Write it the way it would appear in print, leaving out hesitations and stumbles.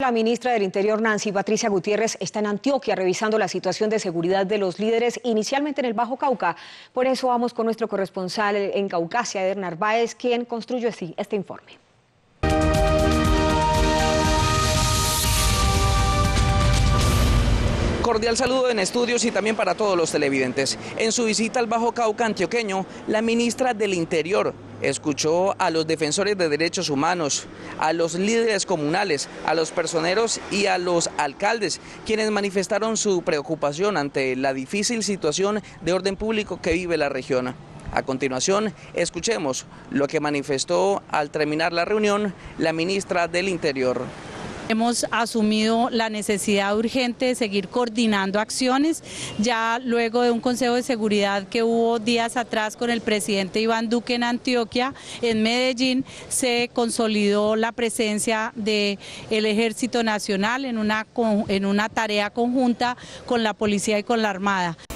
la ministra del Interior, Nancy Patricia Gutiérrez, está en Antioquia revisando la situación de seguridad de los líderes, inicialmente en el Bajo Cauca. Por eso vamos con nuestro corresponsal en Caucasia, Eder Narváez, quien construyó este informe. Cordial saludo en estudios y también para todos los televidentes. En su visita al Bajo Cauca antioqueño, la ministra del Interior escuchó a los defensores de derechos humanos, a los líderes comunales, a los personeros y a los alcaldes, quienes manifestaron su preocupación ante la difícil situación de orden público que vive la región. A continuación, escuchemos lo que manifestó al terminar la reunión la ministra del Interior. Hemos asumido la necesidad urgente de seguir coordinando acciones, ya luego de un Consejo de Seguridad que hubo días atrás con el presidente Iván Duque en Antioquia. En Medellín se consolidó la presencia del Ejército Nacional en una tarea conjunta con la Policía y con la Armada.